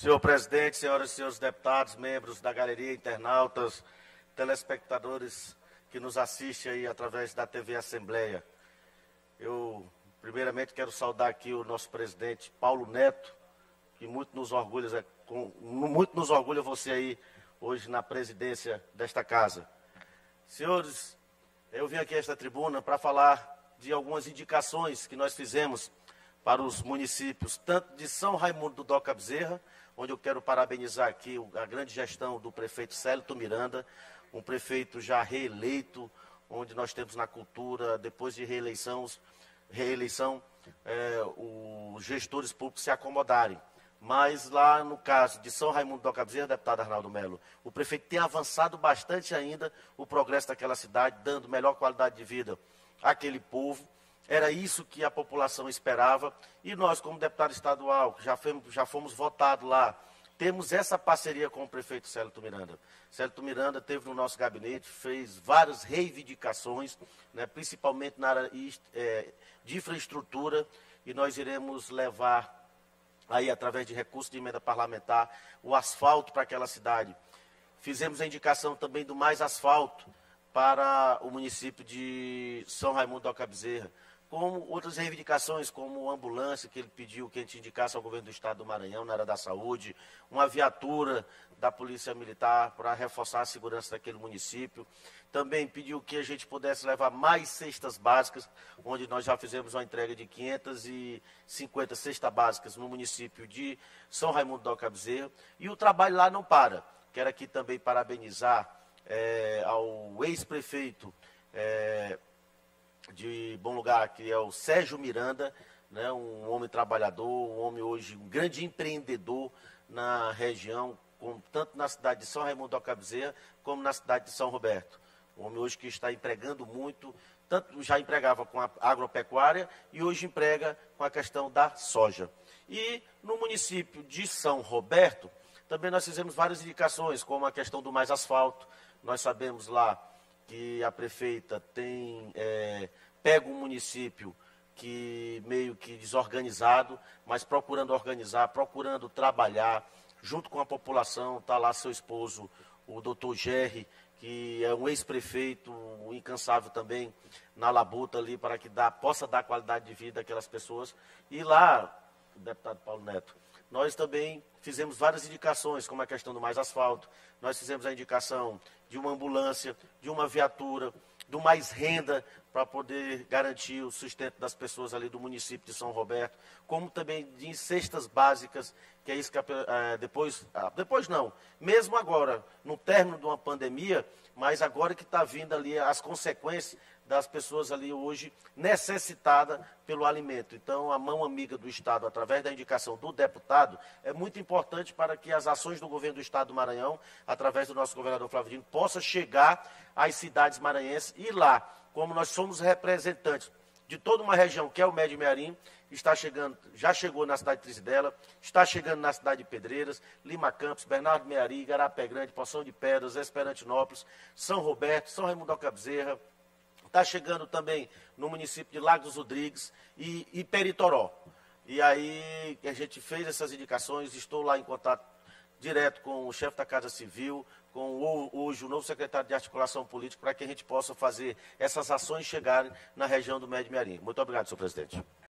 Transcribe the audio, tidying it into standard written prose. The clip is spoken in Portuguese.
Senhor presidente, senhoras e senhores deputados, membros da galeria, internautas, telespectadores que nos assistem aí através da TV Assembleia. Eu, primeiramente, quero saudar aqui o nosso presidente Paulo Neto, que muito nos orgulha você aí hoje na presidência desta casa. Senhores, eu vim aqui a esta tribuna para falar de algumas indicações que nós fizemos para os municípios, tanto de São Raimundo do Doca Bezerra, onde eu quero parabenizar aqui a grande gestão do prefeito Célito Miranda, um prefeito já reeleito, onde nós temos na cultura, depois de reeleição, os gestores públicos se acomodarem. Mas lá no caso de São Raimundo do Doca Bezerra, deputado Arnaldo Melo, o prefeito tem avançado bastante ainda o progresso daquela cidade, dando melhor qualidade de vida àquele povo. Era isso que a população esperava e nós, como deputado estadual, que já fomos votados lá, temos essa parceria com o prefeito Célito Miranda. Célito Miranda esteve no nosso gabinete, fez várias reivindicações, né, principalmente na área de infraestrutura, e nós iremos levar aí, através de recursos de emenda parlamentar, o asfalto para aquela cidade. Fizemos a indicação também do mais asfalto para o município de São Raimundo do Doca Bezerra, como outras reivindicações, como ambulância, que ele pediu que a gente indicasse ao governo do estado do Maranhão, na área da saúde, uma viatura da Polícia Militar para reforçar a segurança daquele município. Também pediu que a gente pudesse levar mais cestas básicas, onde nós já fizemos uma entrega de 550 cestas básicas no município de São Raimundo do Doca Bezerra. E o trabalho lá não para. Quero aqui também parabenizar ao ex-prefeito de Bom Lugar, que é o Sérgio Miranda, né, um homem trabalhador, um homem hoje, um grande empreendedor na região, tanto na cidade de São Raimundo do Doca Bezerra, como na cidade de São Roberto. Um homem hoje que está empregando muito, tanto já empregava com a agropecuária e hoje emprega com a questão da soja. E no município de São Roberto, também nós fizemos várias indicações, como a questão do mais asfalto. Nós sabemos lá que a prefeita tem pega um município que meio que desorganizado, mas procurando organizar, procurando trabalhar junto com a população. Está lá seu esposo, o doutor Gerry, que é um ex-prefeito, um incansável também na labuta ali para que possa dar qualidade de vida àquelas pessoas. E lá, deputado Paulo Neto, nós também fizemos várias indicações, como a questão do mais asfalto. Nós fizemos a indicação de uma ambulância, de uma viatura, do mais renda para poder garantir o sustento das pessoas ali do município de São Roberto, como também de cestas básicas, que é isso que depois não, mesmo agora, no término de uma pandemia, mas agora que está vindo ali as consequências das pessoas ali hoje necessitadas pelo alimento. Então, a mão amiga do Estado, através da indicação do deputado, é muito importante para que as ações do governo do Estado do Maranhão, através do nosso governador Flávio Dino, possa chegar às cidades maranhenses e lá, como nós somos representantes de toda uma região, que é o Médio Mearim, está chegando, já chegou na cidade de Trizidela, está chegando na cidade de Pedreiras, Lima Campos, Bernardo Meari, Igarapé Grande, Poção de Pedras, Esperantinópolis, São Roberto, São Raimundo do Doca Bezerra, está chegando também no município de Lago dos Rodrigues e Peritoró. E aí a gente fez essas indicações, estou lá em contato direto com o chefe da Casa Civil, com hoje o novo secretário de Articulação Política, para que a gente possa fazer essas ações chegarem na região do Médio Mearim. Muito obrigado, senhor presidente.